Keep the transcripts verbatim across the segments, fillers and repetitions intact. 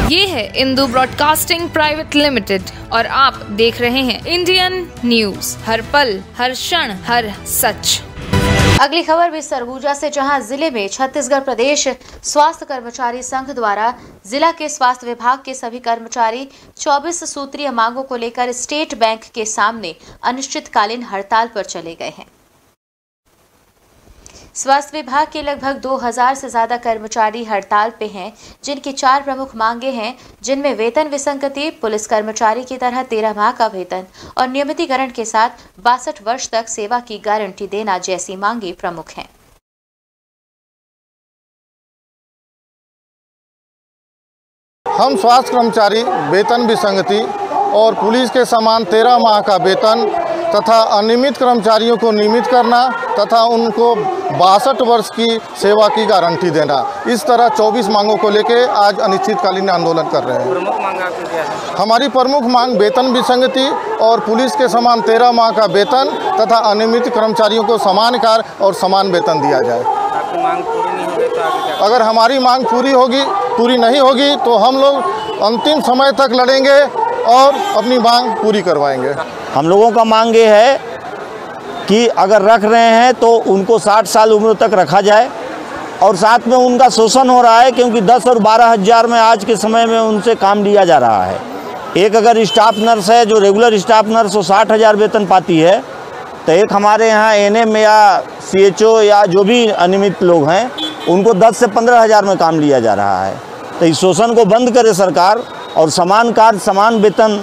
ये है Indu broadcasting private limited और आप देख रहे हैं इंडियन न्यूज, हर पल हर क्षण हर सच। अगली खबर भी सरगुजा से, जहां जिले में छत्तीसगढ़ प्रदेश स्वास्थ्य कर्मचारी संघ द्वारा जिला के स्वास्थ्य विभाग के सभी कर्मचारी चौबीस सूत्रीय मांगों को लेकर स्टेट बैंक के सामने अनिश्चितकालीन हड़ताल पर चले गए हैं। स्वास्थ्य विभाग के लगभग दो हज़ार से ज्यादा कर्मचारी हड़ताल पे हैं, जिनकी चार प्रमुख मांगे हैं, जिनमें वेतन विसंगति, पुलिस कर्मचारी की तरह तेरह माह का वेतन और नियमितीकरण के साथ बासठ वर्ष तक सेवा की गारंटी देना जैसी मांगे प्रमुख हैं। हम स्वास्थ्य कर्मचारी वेतन विसंगति और पुलिस के समान तेरह माह का वेतन तथा अनियमित कर्मचारियों को नियमित करना तथा उनको बासठ वर्ष की सेवा की गारंटी देना, इस तरह चौबीस मांगों को लेकर आज अनिश्चितकालीन आंदोलन कर रहे हैं। प्रमुख मांग आपकी क्या है? हमारी प्रमुख मांग वेतन विसंगति और पुलिस के समान तेरह माह का वेतन तथा अनियमित कर्मचारियों को समान कार्य और समान वेतन दिया जाए। आपकी मांग पूरी नहीं होगी तो आगे क्या? अगर हमारी मांग पूरी होगी पूरी नहीं होगी तो हम लोग अंतिम समय तक लड़ेंगे और अपनी मांग पूरी करवाएंगे। हम लोगों का मांग ये है कि अगर रख रहे हैं तो उनको साठ साल उम्र तक रखा जाए और साथ में उनका शोषण हो रहा है, क्योंकि दस और बारह हज़ार में आज के समय में उनसे काम लिया जा रहा है। एक अगर स्टाफ नर्स है जो रेगुलर स्टाफ नर्स वो साठ हज़ार वेतन पाती है, तो एक हमारे यहाँ एनएम या सीएचओ या जो भी अनियमित लोग हैं उनको दस से पंद्रह हज़ार में काम लिया जा रहा है। तो इस शोषण को बंद करे सरकार और समान कार्य समान वेतन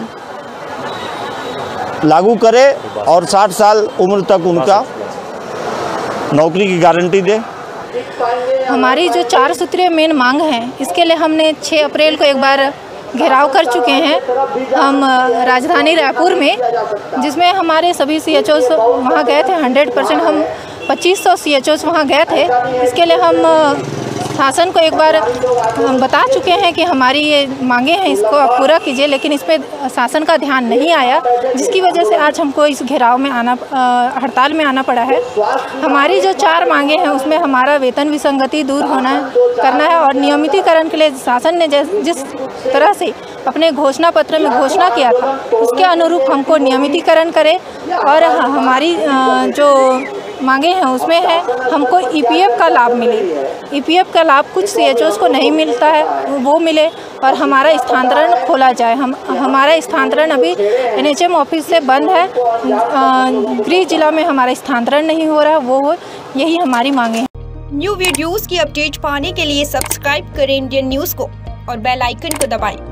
लागू करे और साठ साल उम्र तक उनका नौकरी की गारंटी दे। हमारी जो चार सूत्रीय मेन मांग है, इसके लिए हमने छह अप्रैल को एक बार घेराव कर चुके हैं हम राजधानी रायपुर में, जिसमें हमारे सभी सी एच ओस वहाँ गए थे। हंड्रेड परसेंट हम पच्चीस सौ सी एच ओस वहाँ गए थे। इसके लिए हम शासन को एक बार हम बता चुके हैं कि हमारी ये मांगे हैं, इसको आप पूरा कीजिए, लेकिन इस पर शासन का ध्यान नहीं आया, जिसकी वजह से आज हमको इस घेराव में आना हड़ताल में आना पड़ा है। हमारी जो चार मांगे हैं उसमें हमारा वेतन विसंगति दूर होना करना है और नियमितीकरण के लिए शासन ने जिस तरह से अपने घोषणा पत्र में घोषणा किया था उसके अनुरूप हमको नियमितीकरण करे। और हमारी जो मांगे हैं उसमें है हमको ई पी एफ का लाभ मिले। ई पी एफ का लाभ कुछ सी एच ओस को नहीं मिलता है, वो मिले और हमारा स्थानांतरण खोला जाए। हम हमारा स्थानांतरण अभी एन एच एम ऑफिस से बंद है, गृह जिला में हमारा स्थानांतरण नहीं हो रहा, वो हो यही हमारी मांगे हैं। न्यू वीडियोस की अपडेट पाने के लिए सब्सक्राइब करें इंडियन न्यूज़ को और बेल आइकन को दबाएं।